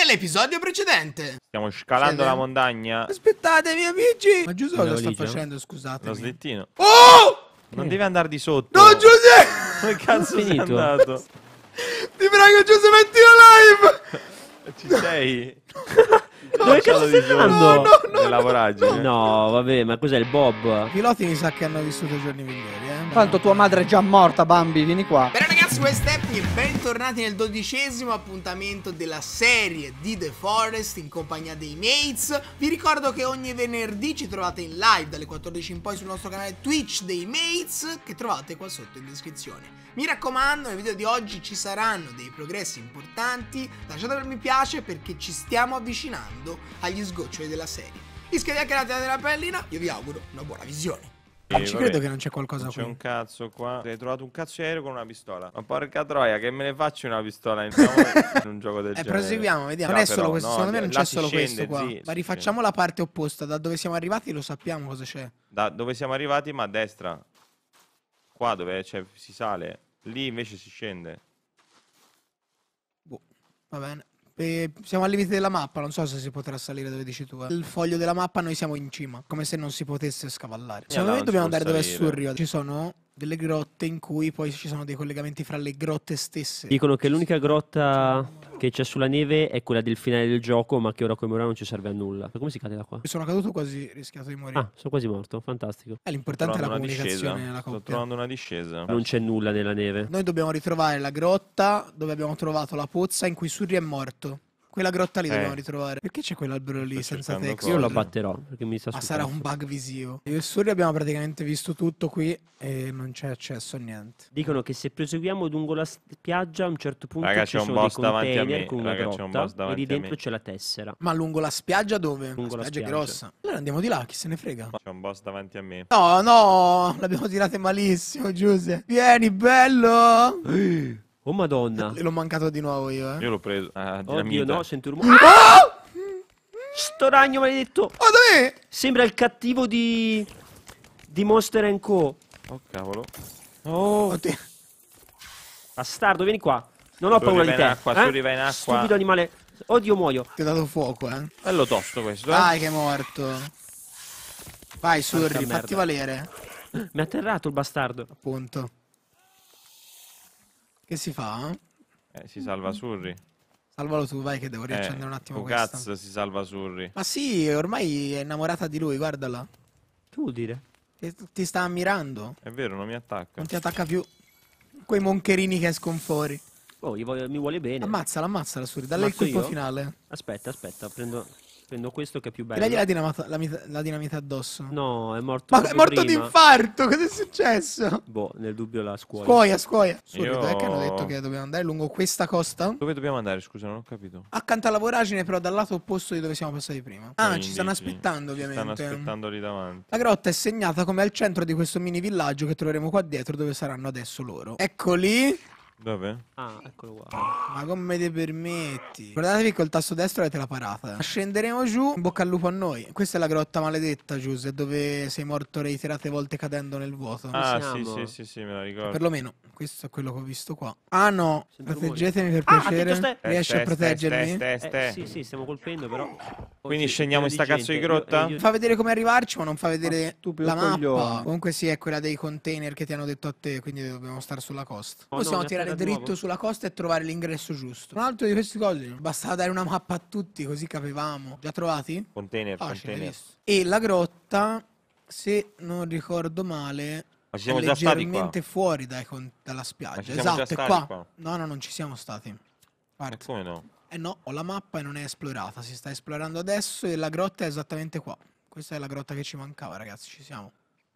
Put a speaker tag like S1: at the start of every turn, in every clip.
S1: nell'episodio precedente.
S2: Stiamo scalando la montagna.
S1: Aspettatemi, amici. Ma Giuseppe cosa sta
S3: valigia?
S1: facendo, scusate?
S2: Lo slittino.
S1: Oh!
S2: Non devi andare di sotto.
S1: No, Giuseppe!
S2: Dove cazzo sei
S3: Finito.
S2: andato?
S1: Ti prego, Giuseppe, metti la live!
S2: Ci sei?
S3: Dove cazzo stai andando?
S2: Nella voragine.
S3: No, vabbè, ma cos'è il Bob?
S1: I piloti mi sa che hanno vissuto giorni migliori,
S4: Tanto tua madre è già morta, Bambi, vieni qua.
S1: Bene ragazzi, questo è Stepney e bentornati nel 12° appuntamento della serie di The Forest in compagnia dei mates. Vi ricordo che ogni venerdì ci trovate in live dalle 14 in poi sul nostro canale Twitch dei mates, che trovate qua sotto in descrizione. Mi raccomando, nel video di oggi ci saranno dei progressi importanti, lasciate un mi piace perché ci stiamo avvicinando agli sgoccioli della serie. Iscrivetevi al canale della pellina, io vi auguro una buona visione. Ci
S2: vabbè,
S1: credo che non c'è qualcosa
S2: non
S1: qui.
S2: c'è un cazzo qua. Hai trovato un cazzo di aereo con una pistola. Ma porca troia, che me ne faccio una pistola in un gioco del genere?
S1: Proseguiamo, vediamo.
S2: No,
S1: Non è solo
S2: però,
S1: questo,
S2: no,
S1: secondo me non
S2: là
S1: c'è
S2: si
S1: solo
S2: scende,
S1: questo qua.
S2: sì,
S1: Ma
S2: si
S1: rifacciamo la parte opposta, da dove siamo arrivati lo sappiamo cosa c'è.
S2: Da dove siamo arrivati, ma a destra. Qua dove si sale. Lì invece si scende.
S1: Boh, va bene. Siamo al limite della mappa, non so se si potrà salire dove dici tu. Il foglio della mappa noi siamo in cima, come se non si potesse scavallare. Secondo me
S2: non
S1: dobbiamo
S2: si può
S1: andare dove è
S2: salire.
S1: Surrio. Ci sono delle grotte in cui poi ci sono dei collegamenti fra le grotte stesse.
S3: Dicono che l'unica grotta che c'è sulla neve è quella del finale del gioco, ma che ora come ora non ci serve a nulla. Ma come si cade da qua?
S1: Sono caduto quasi rischiato di morire.
S3: Ah, sono quasi morto, fantastico.
S1: L'importante è la
S2: Trovando una
S1: comunicazione
S2: discesa.
S1: nella
S2: Sto
S1: coppia.
S2: trovando una discesa.
S3: Non c'è nulla nella neve.
S1: Noi dobbiamo ritrovare la grotta dove abbiamo trovato la pozza in cui Surri è morto. Quella grotta lì dobbiamo ritrovare. Perché c'è quell'albero lì
S2: Sto
S1: senza
S2: cercando
S1: text?
S3: Io lo
S2: Cosa?
S3: abbatterò perché mi sta
S1: Ma
S3: sul
S1: sarà
S3: cazzo.
S1: un bug visivo. Io e Surri abbiamo praticamente visto tutto qui e non c'è accesso a niente.
S3: Dicono che se proseguiamo lungo la spiaggia a un certo punto
S2: Raga,
S3: ci
S2: c'è un
S3: sono dei
S2: boss davanti a
S3: container
S2: me.
S3: con una
S2: Raga, c'è un boss
S3: grotta e
S2: davanti
S3: lì
S2: a
S3: dentro
S2: me.
S3: c'è la tessera.
S1: Ma lungo la spiaggia dove?
S3: Lungo la
S1: spiaggia è
S3: spiaggia.
S1: grossa. Allora andiamo di là, chi se ne frega.
S2: C'è un boss davanti a me.
S1: No, no, l'abbiamo tirate malissimo, Giuse. Vieni, bello.
S3: Oh madonna.
S1: L'ho mancato di nuovo io,
S2: Io l'ho preso. Ah,
S3: Oddio
S2: dinamita.
S3: no, sento un rumore. Sto ragno maledetto.
S1: Oh, da me!
S3: Sembra il cattivo di Monster & Co.
S2: Oh cavolo. Oh.
S1: Oddio.
S3: Bastardo, vieni qua. Non ho
S2: Su,
S3: paura di
S2: arriva
S3: te.
S2: in acqua, su, arriva in acqua.
S3: Stupido animale. Oddio, muoio.
S1: Ti ho dato fuoco,
S2: Bello tosto questo,
S1: Dai che è morto. Vai, Surri,
S3: Porca
S1: fatti
S3: merda.
S1: valere.
S3: Mi ha atterrato il bastardo.
S1: Appunto. Che si fa?
S2: Si salva Surri.
S1: Salvalo tu, vai che devo riaccendere un attimo questa.
S2: cazzo si salva Surri.
S1: Ma sì, ormai è innamorata di lui, guardala.
S3: Che vuol dire?
S1: Ti sta ammirando.
S2: È vero, non mi attacca.
S1: Non ti attacca più. Quei moncherini che escono fuori.
S3: Oh, mi vuole bene.
S1: Ammazzala, Surri. Dalle il
S3: Ammazzo
S1: colpo
S3: io?
S1: finale.
S3: Aspetta, prendo questo che è più
S1: E
S3: bello.
S1: dagli la dinamita addosso.
S3: No, è morto
S1: Ma è
S3: proprio
S1: morto
S3: prima.
S1: d'infarto, cosa è successo?
S3: Boh, nel dubbio la scuola.
S1: Scuoia. Surri,
S2: Io-
S1: dov'è che hanno detto che dobbiamo andare lungo questa costa?
S2: Dove dobbiamo andare? Scusa, non ho capito.
S1: Accanto alla voragine, però dal lato opposto di dove siamo passati prima. Ah,
S2: Quindi,
S1: ci stanno
S2: sì,
S1: aspettando,
S2: ci
S1: ovviamente.
S2: stanno aspettando lì davanti.
S1: La grotta è segnata come al centro di questo mini villaggio che troveremo qua dietro, dove saranno adesso loro. Eccoli.
S2: Dove?
S3: Ah, eccolo qua.
S1: Ma come ti permetti? Guardatevi col tasto destro avete la parata. Scenderemo giù, in bocca al lupo a noi. Questa è la grotta maledetta, Giuse, dove sei morto reiterate volte cadendo nel vuoto.
S2: Ah,
S3: siamo?
S2: sì, me la ricordo.
S1: Perlomeno, questo è quello che ho visto qua. Ah no,
S3: Sento
S1: proteggetemi per
S3: Ah,
S1: piacere.
S3: attento,
S1: Riesci a proteggermi?
S3: Sì, stiamo colpendo però.
S2: Quindi
S3: Oggi
S2: scendiamo
S3: è
S2: in sta
S3: pieno
S2: cazzo di
S3: gente.
S2: grotta?
S1: Fa vedere come arrivarci, ma non fa vedere
S4: stupido
S1: la mappa.
S4: coglione.
S1: Comunque sì, è quella dei container che ti hanno detto a te, quindi dobbiamo stare sulla costa.
S3: Oh,
S1: Possiamo
S3: no, mi
S1: tirare
S3: atterra di
S1: dritto
S3: nuovo.
S1: sulla costa e trovare l'ingresso giusto. Un altro di questi cosi. Bastava dare una mappa a tutti, così capivamo. Già trovati?
S2: Container,
S1: Facile,
S2: container.
S1: visto. E la grotta, se non ricordo male,
S2: Ma ci
S1: è
S2: siamo già stati qua?
S1: leggermente fuori dalla
S2: Ma
S1: spiaggia.
S2: ci siamo già
S1: Esatto, è
S2: stati
S1: qua.
S2: qua?
S1: No, non ci siamo stati.
S2: Ma
S1: Guarda.
S2: come no?
S1: Eh no, ho la mappa e non è esplorata. Si sta esplorando adesso e la grotta è esattamente qua. Questa è la grotta che ci mancava, ragazzi. Ci siamo.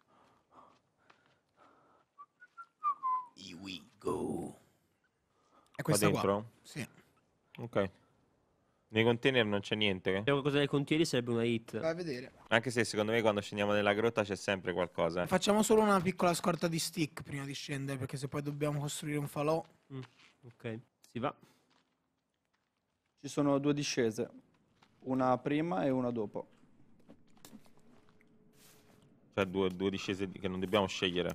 S1: Here we go. È
S2: Qua
S1: questa qua.
S2: dentro?
S1: Sì.
S2: Ok. Nei container non c'è niente.
S3: Se qualcosa del contieri sarebbe una hit.
S1: Vai a vedere.
S2: Anche se secondo me quando scendiamo nella grotta c'è sempre qualcosa.
S1: Facciamo solo una piccola scorta di stick prima di scendere, perché se poi dobbiamo costruire un falò.
S3: Ok, si va.
S4: Ci sono due discese, una prima e una dopo.
S2: Cioè due discese che non dobbiamo scegliere.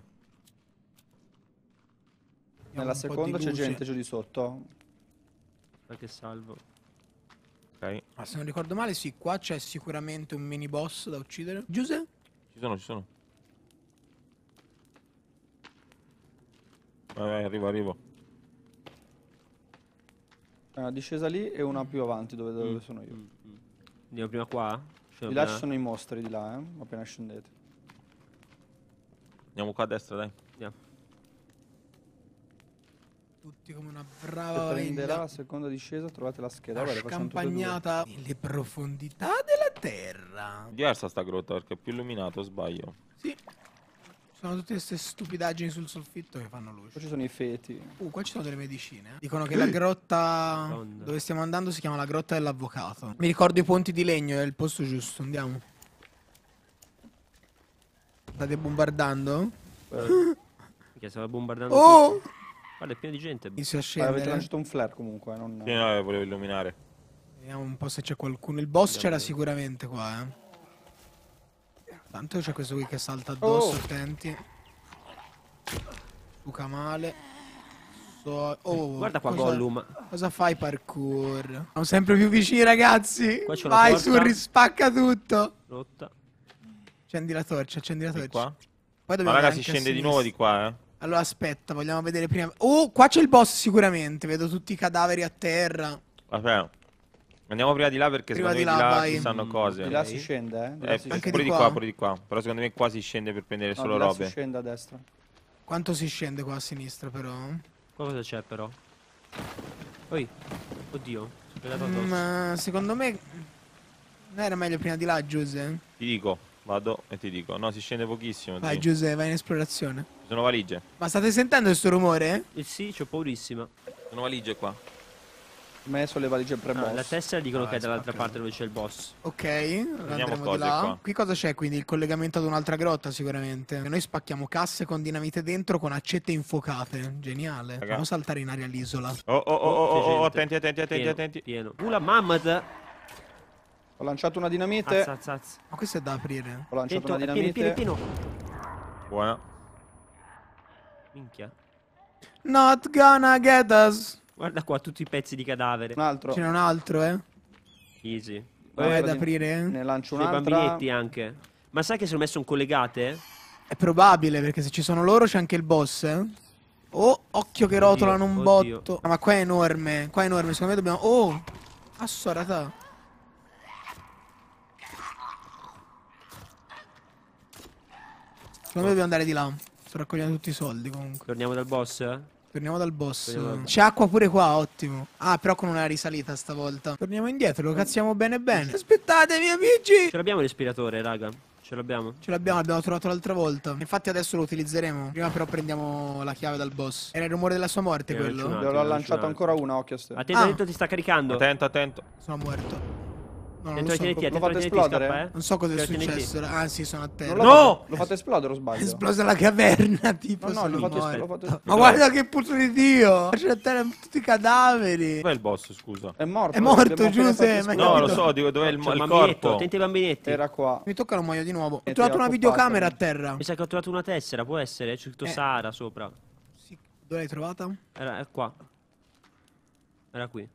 S1: Vediamo
S4: Nella
S1: un po' di
S4: seconda c'è
S1: luce.
S4: gente giù di sotto.
S3: Perché salvo.
S2: Ok.
S1: Ma se non ricordo male, sì, qua c'è sicuramente un mini boss da uccidere. Giuseppe?
S2: Ci sono. Vai, arrivo.
S4: Una discesa lì e una più avanti dove sono io.
S3: Andiamo prima qua?
S4: Di là ci sono i mostri di là, appena scendete.
S2: Andiamo qua a destra, dai.
S3: Andiamo.
S1: Tutti come una
S4: Per
S1: brava
S4: prendere
S1: veglia.
S4: la seconda discesa trovate la scheda.
S1: La
S4: Guarda, facciamo tutte e due.
S1: scampagnata nelle profondità della terra.
S2: Diversa sta grotta perché è più illuminato, sbaglio.
S1: Sì. Sono tutte queste stupidaggini sul soffitto che fanno luce.
S4: Poi ci sono i feti.
S1: Qua ci sono delle medicine. Dicono che la grotta
S3: Madonna.
S1: dove stiamo andando si chiama la grotta dell'avvocato. Mi ricordo i ponti di legno, è il posto giusto. Andiamo. State bombardando?
S3: Perché stava bombardando
S1: Oh!
S3: tutto. Guarda, è pieno di gente.
S1: Inizio a
S4: Avete
S1: scendere.
S4: lanciato un flare comunque, non...
S2: Sì, no, volevo illuminare.
S1: Vediamo un po' se c'è qualcuno. Il boss c'era sicuramente qua, Tanto c'è questo qui che salta addosso,
S4: Oh!
S1: attenti. Suca male. Oh,
S3: Guarda qua
S1: cosa-
S3: Gollum.
S1: Cosa fai parkour? Siamo sempre più vicini, ragazzi.
S3: Qua c'è una
S1: Vai,
S3: porta.
S1: Surri, spacca tutto.
S3: Rotta.
S1: Accendi la torcia, accendi la
S2: Di
S1: torcia.
S2: qua?
S1: Poi
S2: Ma
S1: dobbiamo
S2: raga,
S1: andare
S2: si
S1: anche a
S2: scende di nuovo di
S1: sinistra.
S2: qua,
S1: Allora aspetta, vogliamo vedere prima. Oh, qua c'è il boss sicuramente. Vedo tutti i cadaveri a terra.
S2: Aspetta. Andiamo prima di là perché
S1: Prima
S2: secondo
S1: di
S2: me
S1: là,
S2: di là
S1: vai.
S2: ci stanno cose.
S4: Di là si scende, Di là si
S1: Anche
S2: Pure
S1: di
S2: di
S1: qua?
S2: qua, pure di qua. Però secondo me qua si scende per prendere
S4: No,
S2: solo
S4: di là
S2: robe.
S4: si scende a destra.
S1: Quanto si scende qua a sinistra, però?
S3: Qua cosa c'è però? Oi. Oddio. Sono pegato addosso.
S1: Ma secondo me non era meglio prima di là, Giuse?
S2: Ti dico, vado e ti dico. No, si scende pochissimo.
S1: Vai,
S2: zii.
S1: Giuse, vai in esplorazione.
S2: Ci sono valigie.
S1: Ma state sentendo questo rumore?
S3: Sì, c'ho paurissima.
S2: Ci sono valigie qua.
S4: A me sono le valigie
S3: Ah,
S4: pre-boss.
S3: la tessera dicono
S1: Ah,
S3: che è dall'altra
S1: spacca.
S3: parte dove c'è il boss.
S1: Ok, allora andremo di
S2: cose
S1: là.
S2: qua.
S1: Qui cosa c'è quindi? Il collegamento ad un'altra grotta sicuramente. E noi spacchiamo casse con dinamite dentro con accette infuocate. Geniale.
S2: Raga.
S1: Possiamo saltare in aria l'isola.
S3: C'è gente.
S2: attenti, attenti, attenti,
S3: Pieno,
S2: attenti.
S3: Pieno. La mammat.
S4: Ho lanciato una dinamite.
S3: Azz.
S1: Ma questo è da aprire.
S4: Ho lanciato
S3: Dentro,
S4: una
S3: è pieno,
S4: dinamite.
S3: pieno.
S2: Buona.
S3: Minchia.
S1: Not gonna get us.
S3: Guarda qua tutti i pezzi di cadavere.
S4: Un altro.
S1: Ce n'è un altro,
S3: Easy.
S1: Vai ad
S4: di-
S1: aprire?
S4: Ne lancio
S3: C'è i
S4: un'altra.
S3: bambinetti anche. Ma sai che sono messo collegate?
S1: È probabile perché se ci sono loro c'è anche il boss, Oh, occhio che rotolano un
S3: oddio.
S1: botto. Ah, ma qua è enorme. Qua è enorme. Secondo me dobbiamo. Oh! Assorata. Secondo me dobbiamo andare di là. Sto raccogliendo tutti i soldi comunque.
S3: Torniamo dal boss?
S1: Torniamo dal boss.
S3: Torniamo dal-
S1: C'è acqua pure qua, ottimo. Ah, però con una risalita stavolta. Torniamo indietro, lo cazziamo bene bene. Aspettatemi, amici!
S3: Ce l'abbiamo l'espiratore, raga. Ce l'abbiamo.
S1: Ce l'abbiamo, l'abbiamo trovato l'altra volta. Infatti adesso lo utilizzeremo. Prima però prendiamo la chiave dal boss. Era il rumore della sua morte
S3: Era
S1: quello?
S3: ragione.
S4: L'ho
S3: attimo,
S4: lanciato
S3: un
S4: ancora una, occhio a ste.
S3: Attento,
S1: Ah.
S3: dentro ti sta caricando.
S2: Attento, attento.
S1: Sono morto. No, non
S3: Dentro
S1: lo
S3: i
S1: so.
S3: TNT,
S4: Lo
S3: attento
S4: fate
S3: ai TNT,
S4: esplodere?
S3: scappa,
S1: Non so cosa è
S3: C'è il TNT.
S1: successo. Ah, sì, sono a
S4: Non
S1: terra.
S4: l'ho
S2: No!
S4: fatto- L'ho fatto esplodere o
S1: È
S4: sbaglio?
S1: esplosa la caverna, tipo.
S4: No, no,
S1: sono
S4: l'ho fatto
S1: morto.
S4: l'ho fatto
S1: Ma guarda che puzzo di Dio! C'è a terra tutti i cadaveri.
S2: Dov'è il boss, scusa?
S4: È morto.
S1: È morto,
S4: l'abbiamo appena
S1: Giuseppe,
S4: fatto
S1: ma hai
S2: No,
S4: esplodere.
S2: lo so, dico dov'è il,
S3: C'è un
S2: il
S3: bambinetto,
S2: corpo.
S3: attenti ai bambinetti.
S4: Era qua.
S1: Mi toccano un muoio di nuovo. Ho
S4: ti
S1: trovato
S4: ha
S1: una
S4: occupato.
S1: videocamera a terra.
S3: Mi sa che ho trovato una tessera, può essere? C'è scritto Sara sopra.
S1: Sì. Dove l'hai trovata?
S3: È qua. Era qui.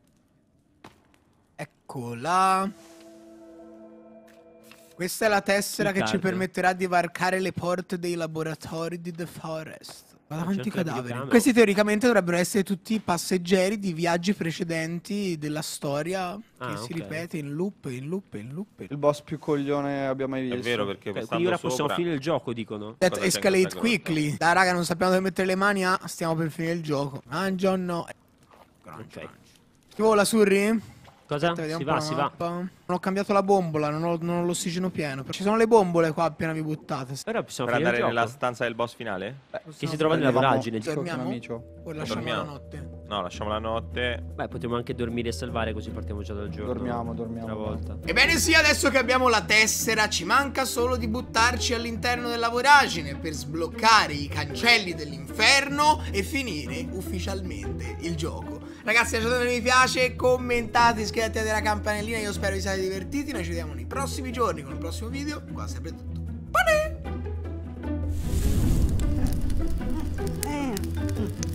S1: Eccola. Questa è la tessera
S3: Il
S1: che ci
S3: card.
S1: permetterà di varcare le porte dei laboratori di The Forest. Guarda quanti
S3: cerca la
S1: cadaveri.
S3: videocamera.
S1: Questi teoricamente dovrebbero essere tutti passeggeri di viaggi precedenti della storia che
S3: Ah,
S1: si
S3: ok.
S1: ripete in loop, in loop, in loop.
S4: Il boss più coglione abbia mai
S2: È
S4: visto.
S2: vero perché
S3: Quindi
S2: stando
S3: ora possiamo
S2: sopra...
S3: finire il gioco, dicono.
S1: That
S2: Cosa c'è in
S1: escalate
S2: questa grotta?
S1: quickly. Dai raga, non sappiamo dove mettere le mani. Ah, stiamo per finire il gioco. Mangia o no?
S3: Ok.
S1: Ti vola, Surri?
S3: Cosa?
S1: Vediamo
S3: Si
S1: un po'
S3: va,
S1: la
S3: si va.
S1: mappa. Non ho cambiato la bombola, non ho l'ossigeno pieno. Ci sono le bombole qua appena vi buttate.
S3: Ora possiamo
S2: Per
S3: finire il
S2: andare nella
S3: gioco.
S2: stanza del boss finale?
S3: Che si trova nella
S4: Prendevamo-
S3: voragine.
S4: Disco con un
S1: Dormiamo?
S4: amico.
S1: Poi lasciamo la
S2: Dormiamo.
S1: notte.
S2: No, lasciamo la notte.
S3: Beh, potremmo anche dormire e salvare così partiamo già dal giorno.
S4: Dormiamo.
S3: Una volta.
S1: Ebbene sì, adesso che abbiamo la tessera ci manca solo di buttarci all'interno della voragine per sbloccare i cancelli dell'inferno e finire ufficialmente il gioco. Ragazzi, lasciate un mi piace, commentate, iscrivetevi alla campanellina, io spero vi siate divertiti, noi ci vediamo nei prossimi giorni con un prossimo video, qua sempre tutto.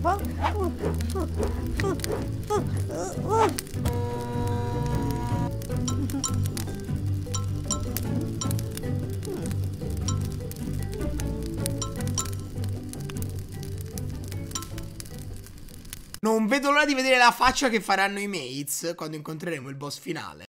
S1: Buone! Non vedo l'ora di vedere la faccia che faranno i mates quando incontreremo il boss finale.